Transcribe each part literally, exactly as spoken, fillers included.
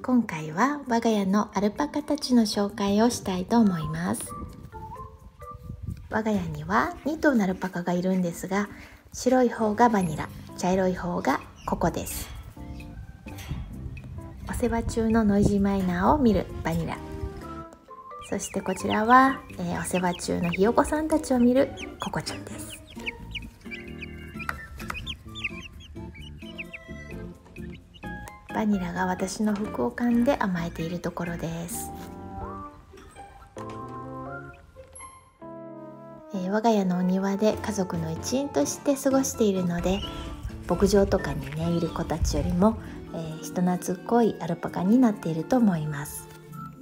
今回は我が家のアルパカたちの紹介をしたいと思います。我が家にはに頭のアルパカがいるんですが、白い方がバニラ、茶色い方がココです。お世話中のノイジーマイナーを見るバニラ、そしてこちらは、えー、お世話中のひよこさんたちを見るココちゃんです。バニラが私の服を噛んで甘えているところです。えー、我が家のお庭で家族の一員として過ごしているので、牧場とかにねいる子たちよりも、えー、人懐っこいアルパカになっていると思います。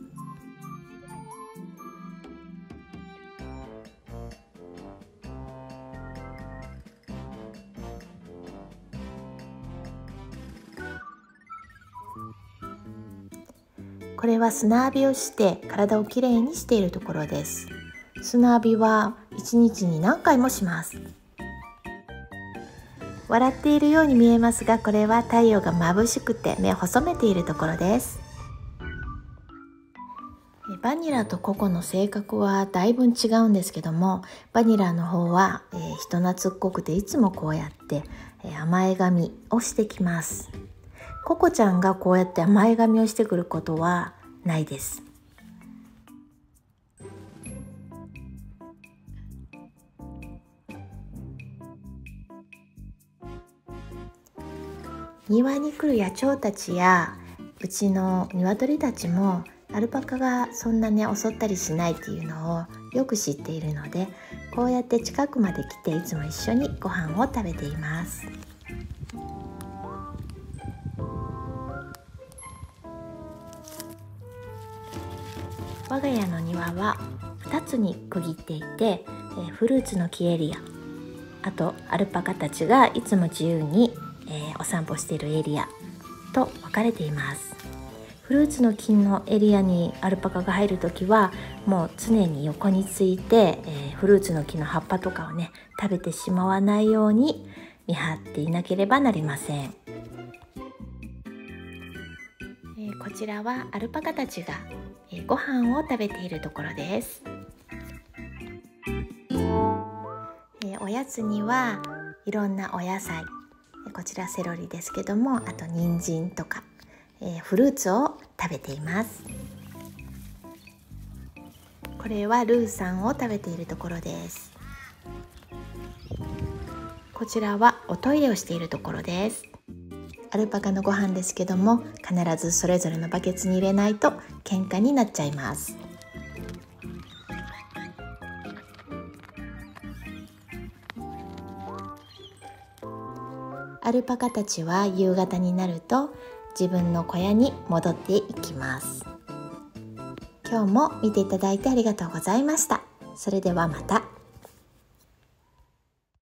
これは砂浴びをして体をきれいにしているところです。砂浴びはいちにちに何回もします。笑っているように見えますが、これは太陽が眩しくて目を細めているところです。バニラとココの性格はだいぶ違うんですけども、バニラの方は、えー、人懐っこくていつもこうやって、えー、甘えがみをしてきます。ココちゃんがこうやって甘えがみをしてくることはないです。庭に来る野鳥たちやうちの鶏たちもアルパカがそんなに襲ったりしないっていうのをよく知っているので、こうやって近くまで来ていつも一緒にご飯を食べています。我が家の庭はふたつに区切っていて、フルーツの木エリア、あとアルパカたちがいつも自由にえー、お散歩しているエリアと分かれています。フルーツの木のエリアにアルパカが入るときはもう常に横について、えー、フルーツの木の葉っぱとかをね食べてしまわないように見張っていなければなりません。えー、こちらはアルパカたちが、えー、ご飯を食べているところです。えー、おやつにはいろんなお野菜、こちらセロリですけども、あと人参とか、えー、フルーツを食べています。これはルーさんを食べているところです。こちらはおトイレをしているところです。アルパカのご飯ですけども、必ずそれぞれのバケツに入れないと喧嘩になっちゃいます。アルパカたちは夕方になると自分の小屋に戻っていきます。今日も見ていただいてありがとうございました。それではまた。